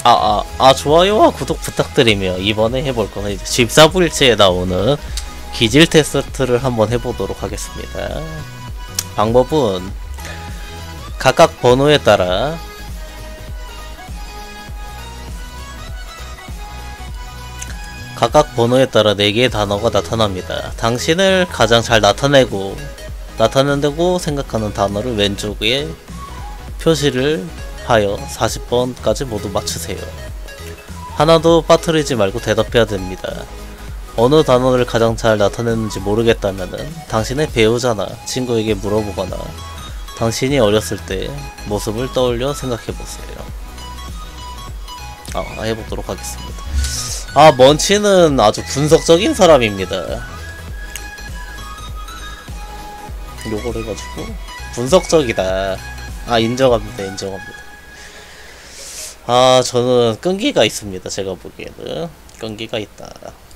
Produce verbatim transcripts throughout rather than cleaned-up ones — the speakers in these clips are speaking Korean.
아, 아, 아, 좋아요와 구독 부탁드리며 이번에 해볼 거는 이제 십사부일체에 나오는 기질 테스트를 한번 해보도록 하겠습니다. 방법은 각각 번호에 따라 각각 번호에 따라 네 개의 단어가 나타납니다. 당신을 가장 잘 나타내고 나타낸다고 생각하는 단어를 왼쪽에 표시를 하여 사십 번까지 모두 맞추세요. 하나도 빠뜨리지 말고 대답해야 됩니다. 어느 단어를 가장 잘 나타내는지 모르겠다면은 당신의 배우자나 친구에게 물어보거나 당신이 어렸을 때 모습을 떠올려 생각해보세요. 아, 해보도록 하겠습니다. 아, 먼치는 아주 분석적인 사람입니다. 요걸 해가지고 분석적이다. 아, 인정합니다. 인정합니다. 아, 저는 끈기가 있습니다. 제가 보기에는 끈기가 있다.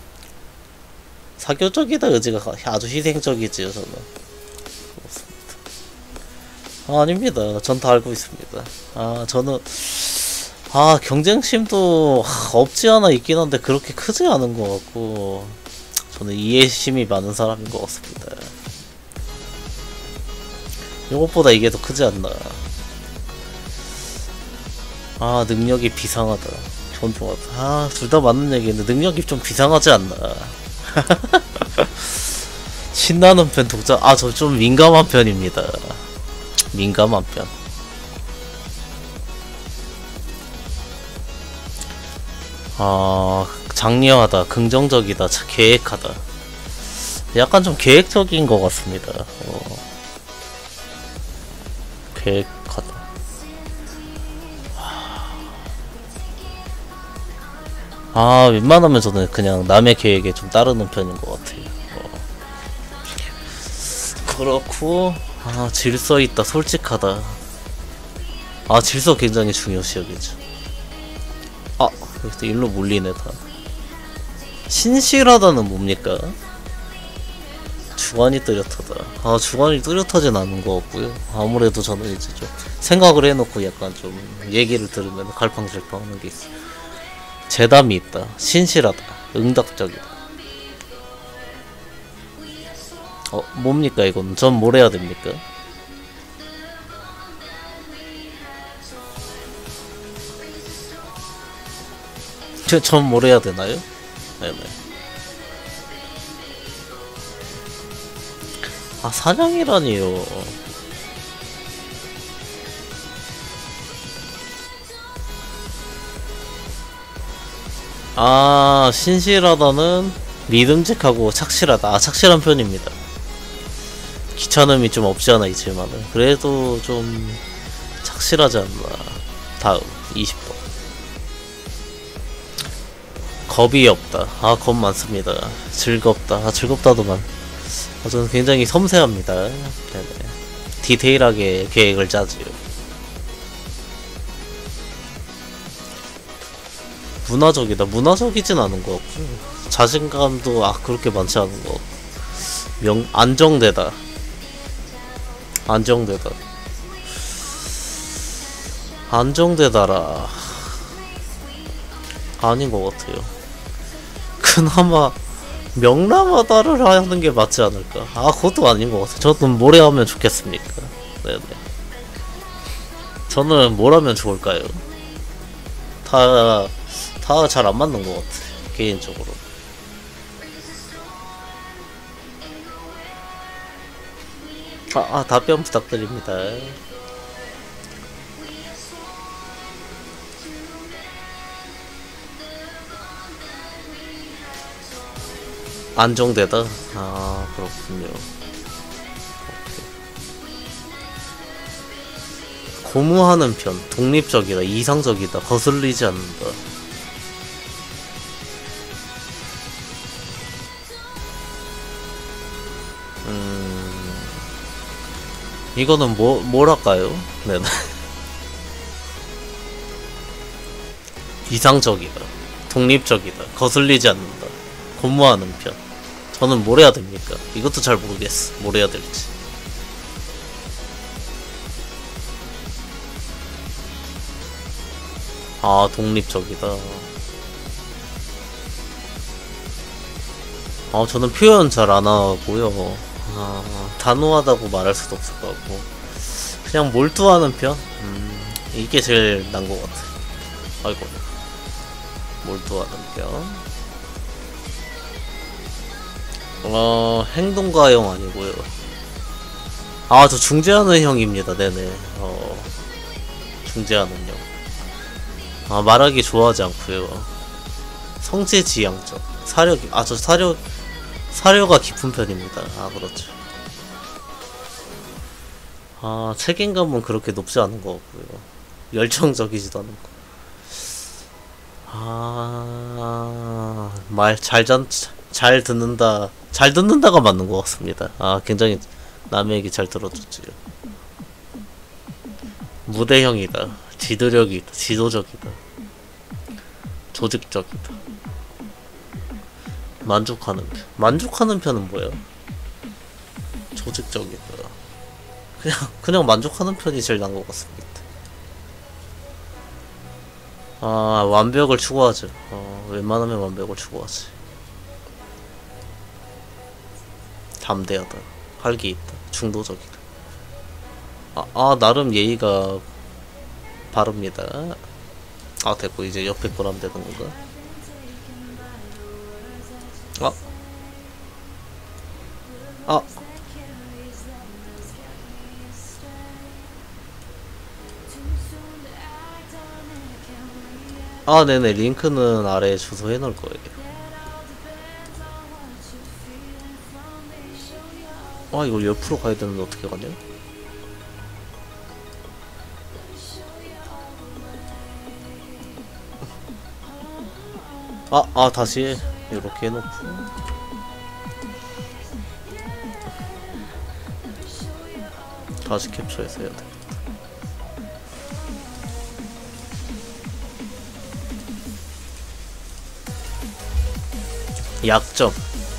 사교적이다 의지가 아주 희생적이지요. 저는 그렇습니다. 아, 아닙니다. 전 다 알고 있습니다. 아, 저는 아, 경쟁심도 없지 않아 있긴 한데 그렇게 크지 않은 것 같고 저는 이해심이 많은 사람인 것 같습니다. 이것보다 이게 더 크지 않나. 아, 능력이 비상하다. 존중하다. 아, 둘 다 맞는 얘기인데 능력이 좀 비상하지 않나. 신나는 편 독자. 아, 저 좀 민감한 편입니다. 민감한 편. 아, 장려하다, 긍정적이다, 계획하다. 약간 좀 계획적인 것 같습니다. 어. 계획하다. 아, 웬만하면 저는 그냥 남의 계획에 좀 따르는 편인 것 같아요. 어. 그렇고, 아, 질서 있다, 솔직하다. 아, 질서 굉장히 중요시 여기죠. 아, 여기서 일로 몰리네, 다. 신실하다는 뭡니까? 주관이 뚜렷하다. 아, 주관이 뚜렷하진 않은 것 같고요. 아무래도 저는 이제 좀 생각을 해놓고 약간 좀 얘기를 들으면 갈팡질팡 하는 게 있어요. 재담이 있다. 신실하다. 응답적이다. 어, 뭡니까 이건? 전 뭘 해야 됩니까? 저, 전 뭘 해야 되나요? 네네. 아, 사냥이라니요. 아, 신실하다는 믿음직하고 착실하다. 아, 착실한 편입니다. 귀찮음이 좀 없지 않아 있지만은 그래도 좀 착실하지 않나. 다음 이십 번. 겁이 없다. 아, 겁 많습니다. 즐겁다. 아, 즐겁다도 많. 아, 저는 굉장히 섬세합니다. 네네. 디테일하게 계획을 짜지요. 문화적이다. 문화적이진 않은 것 같고 자신감도 아 그렇게 많지 않은 것 같고 명 안정되다. 안정되다. 안정되다라. 아닌 것 같아요. 그나마 명랑하다를 하는 게 맞지 않을까. 아, 그것도 아닌 것 같아요. 저는 뭘 하면 좋겠습니까? 네네. 저는 뭘 하면 좋을까요? 다 다 잘 안 맞는 것 같아, 개인적으로. 아, 아, 답변 부탁드립니다. 안정되다? 아, 그렇군요. 고무하는 편, 독립적이다, 이상적이다, 거슬리지 않는다. 음, 이거는 뭐, 뭐랄까요? 네네. 이상적이다, 독립적이다, 거슬리지 않는다, 고무하는 편. 저는 뭘 해야 됩니까? 이것도 잘 모르겠어. 뭘 해야 될지. 아, 독립적이다. 아, 저는 표현 잘 안 하고요. 아, 단호하다고 말할 수도 없을 것 같고. 그냥 몰두하는 편? 음, 이게 제일 난 것 같아. 아이고. 몰두하는 편. 어, 행동가형 아니고요. 아, 저 중재하는 형입니다. 네네. 어, 중재하는 형. 아, 말하기 좋아하지 않고요. 성재지향적. 사력이, 아, 저 사력, 사려가 깊은 편입니다. 아, 그렇죠. 아, 책임감은 그렇게 높지 않은 것 같고요. 열정적이지도 않은 거. 아, 말 잘, 잘 듣는다. 잘 듣는다가 맞는 것 같습니다. 아, 굉장히 남의 얘기 잘 들어줬지요. 무대형이다. 지도력이다. 지도적이다. 조직적이다. 만족하는 편. 만족하는 편은 뭐야? 조직적이다. 그냥 그냥 만족하는 편이 제일 난 것 같습니다. 아, 완벽을 추구하죠. 어, 웬만하면 완벽을 추구하지. 담대하다. 활기 있다. 중도적이다. 아, 아 나름 예의가 바릅니다. 아, 됐고 이제 옆에 거라면 되는 건가? 아, 아, 아, 네네. 링크는 아래에 주소 해놓을 거예요. 아, 이거 옆으로 가야 되는데 어떻게 가냐? 아, 아, 다시 이렇게 해놓고. 다시 캡처해서 해야 돼. 약점.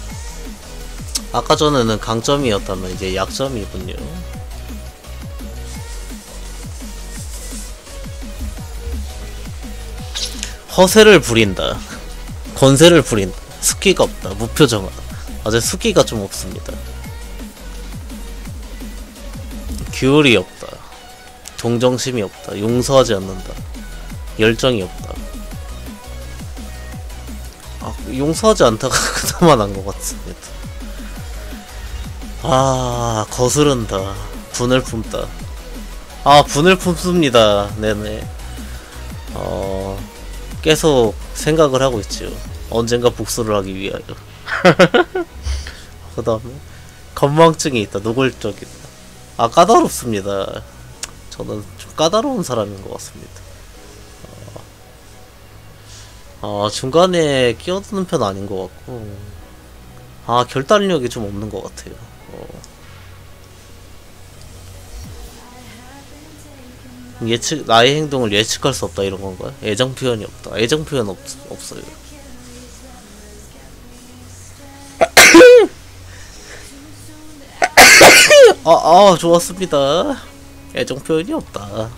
아까 전에는 강점이었다면 이제 약점이군요. 허세를 부린다. 권세를 부린다. 숙기가 없다. 무표정하다. 아직 숙기가 좀 없습니다. 규율이 없다. 동정심이 없다. 용서하지 않는다. 열정이 없다. 아, 용서하지 않다가 그나마 난 것 같습니다. 아, 거스른다. 분을 품다. 아, 분을 품습니다. 네네. 어, 계속 생각을 하고 있지요. 언젠가 복수를 하기 위하여. 그 다음에 건망증이 있다. 노골적이다. 아, 까다롭습니다. 저는 좀 까다로운 사람인 것 같습니다. 어, 중간에 끼어드는 편 아닌 것 같고, 아, 결단력이 좀 없는 것 같아요. 어. 예측, 나의 행동을 예측할 수 없다 이런 건가요? 애정 표현이 없다. 애정 표현 없, 없어요. 아, 아, 좋았습니다. 애정 표현이 없다.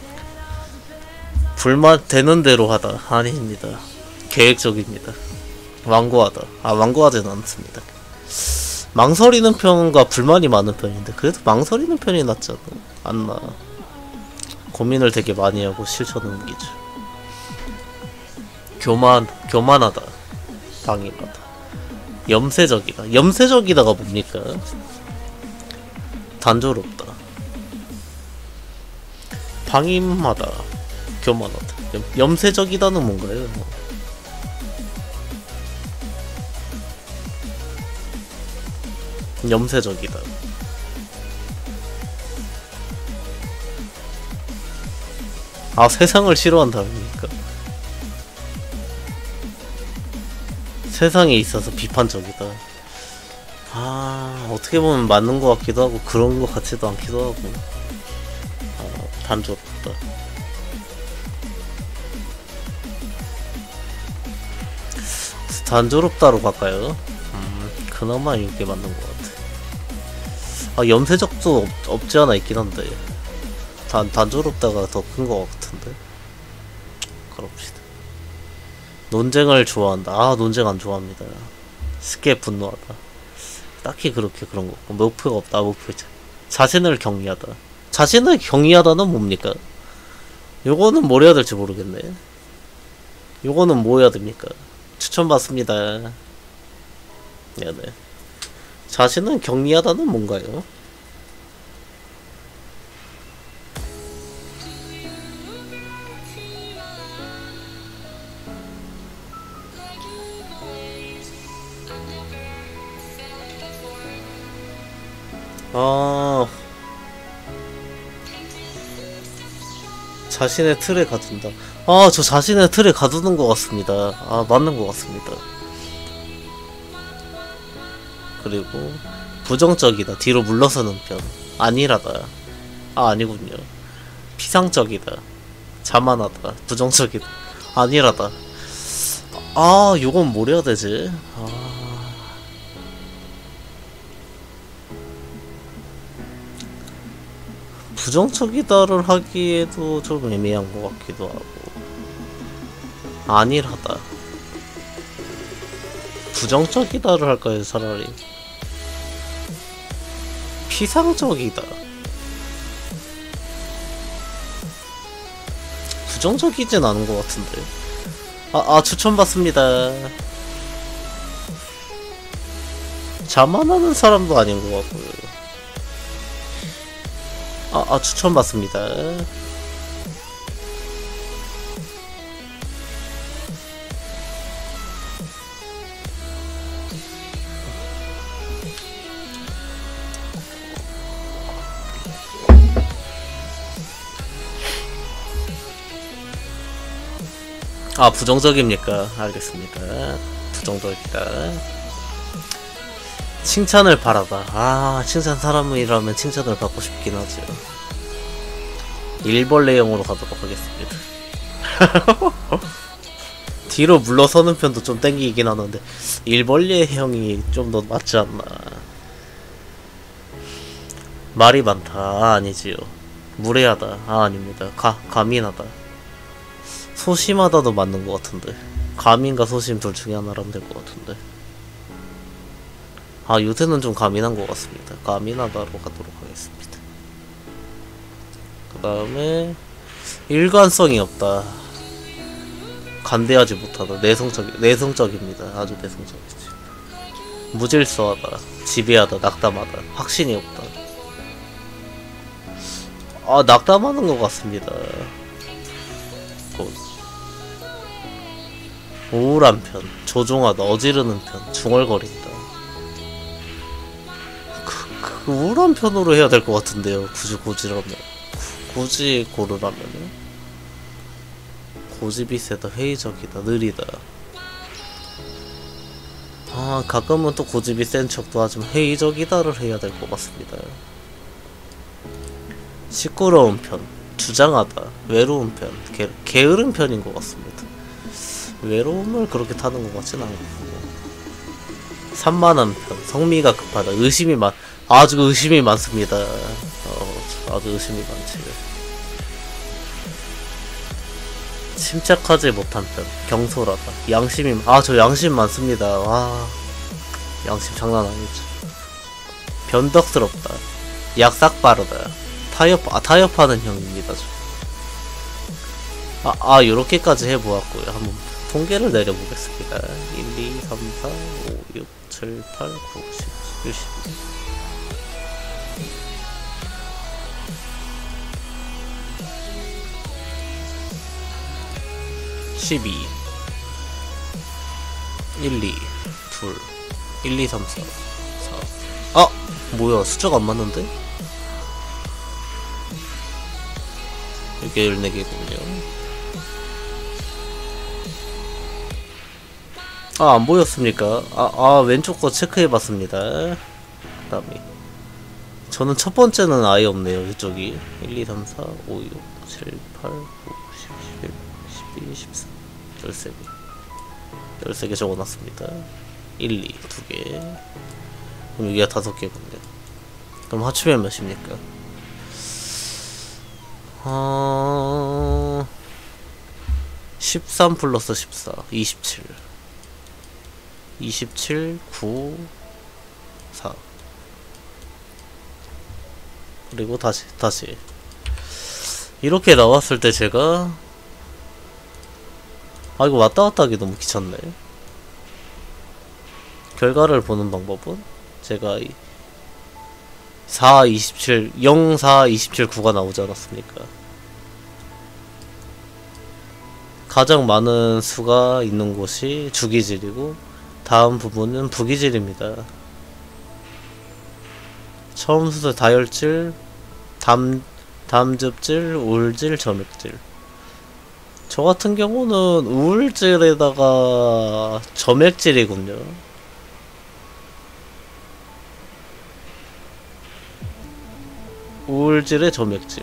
불만 되는 대로 하다. 아닙니다. 계획적입니다. 완고하다. 아, 완고하지는 않습니다. 망설이는 편과 불만이 많은 편인데 그래도 망설이는 편이 낫지 않나? 안 나. 고민을 되게 많이 하고 실천을 옮기죠. 교만, 교만하다. 방임하다. 염세적이다. 염세적이다가 뭡니까? 단조롭다. 방임하다. 교만하다. 염, 염세적이다는 뭔가요? 염세적이다. 아, 세상을 싫어한다니까. 세상에 있어서 비판적이다. 아, 어떻게 보면 맞는 것 같기도 하고 그런 것 같지도 않기도 하고. 아, 단조롭다. 단조롭다로 갈까요? 음, 그나마 이게 맞는 것 같아. 아, 염세적도 없, 없지 않아 있긴 한데 단, 단조롭다가 더 큰 것 같은데. 그렇군. 논쟁을 좋아한다. 아, 논쟁 안 좋아합니다. 쉽게 분노하다. 딱히 그렇게 그런 거. 목표가 없다. 목표. 자신을 경리하다. 자신을 경리하다는 뭡니까? 요거는 뭘 해야 될지 모르겠네. 요거는 뭐 해야 됩니까? 추천받습니다. 네네. 자신은 경리하다는 뭔가요? 아, 자신의 틀에 가둔다. 아, 저 자신의 틀에 가두는 것 같습니다. 아, 맞는 것 같습니다. 그리고 부정적이다. 뒤로 물러서는 편. 안일하다. 아, 아니군요. 피상적이다. 자만하다. 부정적이다. 안일하다. 아, 요건 뭘 해야 되지? 아, 부정적이다를 하기에도 좀 애매한 것 같기도 하고. 안일하다. 부정적이다를 할까요, 차라리? 피상적이다. 부정적이진 않은 것 같은데. 아, 아, 추천받습니다. 자만하는 사람도 아닌 것 같고요. 아, 아, 추천받습니다. 아, 부정적입니까? 알겠습니다. 부정적이다. 칭찬을 바라다. 아, 칭찬 사람이라면 칭찬을 받고 싶긴 하죠. 일벌레형으로 가도록 하겠습니다. 뒤로 물러서는 편도 좀 땡기긴 하는데 일벌레형이 좀 더 맞지 않나. 말이 많다. 아, 아니지요. 무례하다. 아, 아닙니다. 가, 가민하다. 소심하다도 맞는 것 같은데. 가민과 소심 둘 중에 하나라면 될 것 같은데. 아, 요새는 좀 가민한 것 같습니다. 가민하다로 가도록 하겠습니다. 그 다음에 일관성이 없다. 간대하지 못하다. 내성적, 내성적입니다. 아주 내성적이지. 무질서하다. 지배하다. 낙담하다. 확신이 없다. 아, 낙담하는 것 같습니다. 곧. 우울한 편. 조종하다. 어지르는 편. 중얼거린다. 그, 그 우울한 편으로 해야 될 것 같은데요. 굳이 고지라면. 굳이 고르라면은. 고집이 세다. 회의적이다. 느리다. 아, 가끔은 또 고집이 센 척도 하지만 회의적이다를 해야 될 것 같습니다. 시끄러운 편. 주장하다. 외로운 편. 게, 게으른 편인 것 같습니다. 외로움을 그렇게 타는 것 같진 않고. 산만한 편. 성미가 급하다. 의심이 많, 아주 의심이 많습니다. 어, 아주 의심이 많지. 침착하지 못한 편. 경솔하다. 양심이, 아, 저 양심 많습니다. 와, 양심 장난 아니죠. 변덕스럽다. 약삭 빠르다. 타협, 아, 타협하는 형입니다. 아, 아, 요렇게까지 해보았고요. 한번 통계를 내려보겠습니다. 일, 이, 삼, 사, 오, 육, 칠, 팔, 구, 십, 십일, 십이. 십이. 일, 이, 둘, 일, 이, 삼, 사, 사. 아! 뭐야, 숫자가 안 맞는데? 이게 열네 개군요. 아, 안 보였습니까? 아, 아, 왼쪽 거 체크해봤습니다. 그 다음에 저는 첫 번째는 아예 없네요. 이쪽이 일, 이, 삼, 사, 오, 육, 칠, 팔, 구, 십, 십일, 십이, 십삼, 열세 개 열세 개 적어놨습니다. 일, 이, 두 개. 그럼 여기가 다섯 개군요. 그럼 합치면 몇입니까? 어... 십삼 플러스 십사, 이십칠. 이십칠, 구, 사. 그리고 다시, 다시. 이렇게 나왔을 때 제가, 아, 이거 왔다 갔다 하기 너무 귀찮네. 결과를 보는 방법은 제가 사, 이십칠, 영, 사, 이십칠, 구가 나오지 않았습니까? 가장 많은 수가 있는 곳이 주기질이고 다음 부분은 부기질입니다. 처음 수도 다혈질, 담, 담즙질, 우울질, 점액질. 저 같은 경우는 우울질에다가 점액질이군요. 우울질에 점액질.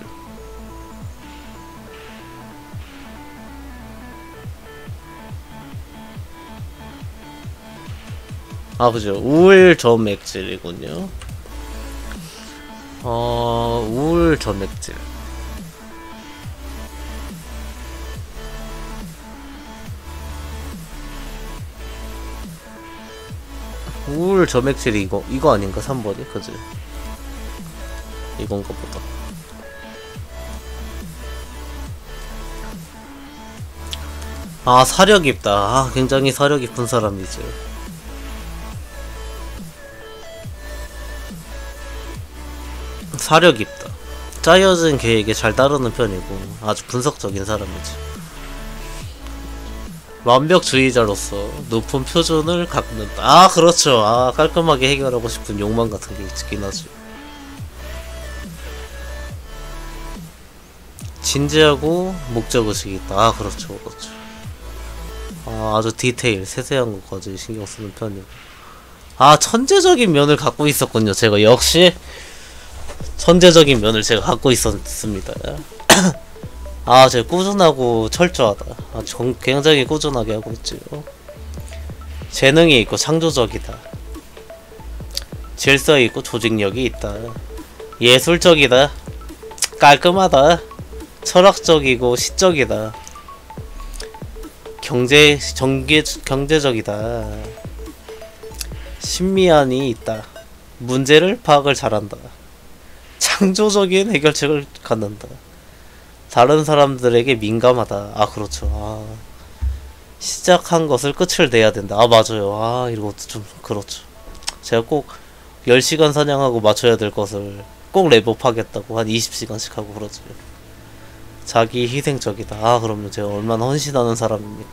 아, 그죠. 우울 점액질이군요. 어, 우울 점액질. 우울 점액질이 이거, 이거 아닌가? 삼 번이? 그지? 이건가 보다. 아, 사려 깊다. 아, 굉장히 사려 깊은 사람이죠. 사려 깊다. 짜여진 계획에 잘 따르는 편이고 아주 분석적인 사람이지. 완벽주의자로서 높은 표준을 갖는다. 아, 그렇죠. 아, 깔끔하게 해결하고 싶은 욕망 같은 게 있긴 하죠. 진지하고 목적의식이 있다. 아, 그렇죠, 그렇죠. 아, 아주 디테일, 세세한 것까지 신경 쓰는 편이고. 아, 천재적인 면을 갖고 있었군요. 제가 역시 천재적인 면을 제가 갖고 있었습니다. 아, 제가 꾸준하고 철저하다. 아, 정, 굉장히 꾸준하게 하고 있지요. 재능이 있고 창조적이다. 질서 있고 조직력이 있다. 예술적이다. 깔끔하다. 철학적이고 시적이다. 경제, 정계, 경제적이다. 신미안이 있다. 문제를 파악을 잘한다. 창조적인 해결책을 갖는다. 다른 사람들에게 민감하다. 아, 그렇죠. 아, 시작한 것을 끝을 내야 된다. 아, 맞아요. 아, 이것도 좀 그렇죠. 제가 꼭 열 시간 사냥하고 맞춰야 될 것을 꼭 랩업하겠다고 한 이십 시간씩 하고 그러죠. 자기 희생적이다. 아, 그럼요. 제가 얼마나 헌신하는 사람입니까.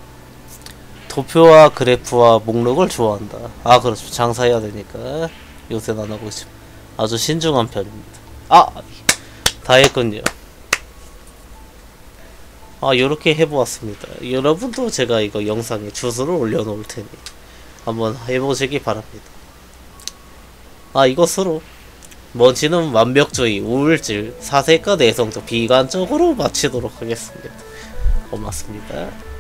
도표와 그래프와 목록을 좋아한다. 아, 그렇죠. 장사해야 되니까 요새는 안 하고 있습니다. 아주 신중한 편입니다. 아! 다 했군요. 아, 요렇게 해보았습니다. 여러분도 제가 이거 영상에 주소를 올려놓을 테니 한번 해보시기 바랍니다. 아, 이것으로 먼지는 완벽주의, 우울질, 사색과 내성적, 비관적으로 마치도록 하겠습니다. 고맙습니다.